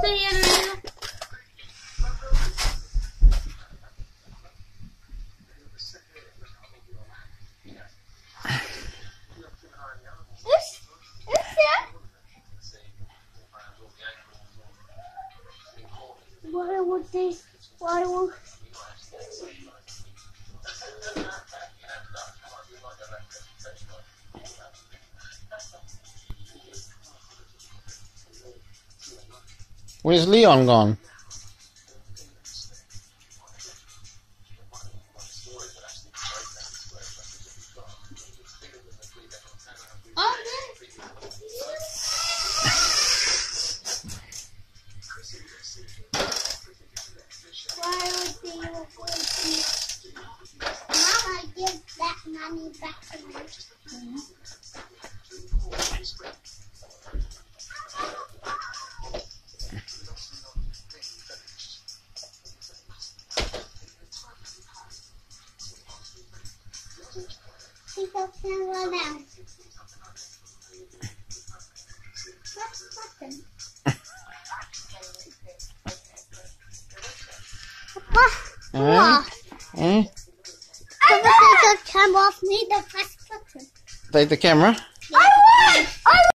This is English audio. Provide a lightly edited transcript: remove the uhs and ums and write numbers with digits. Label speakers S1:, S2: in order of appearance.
S1: Why would this? Why would?
S2: Where's Leon gone?
S1: Why would they Mama, give that money back to me. Pick up camera now. What button? Papa,
S2: Eh?
S1: the camera off me, the press button.
S2: Take the camera.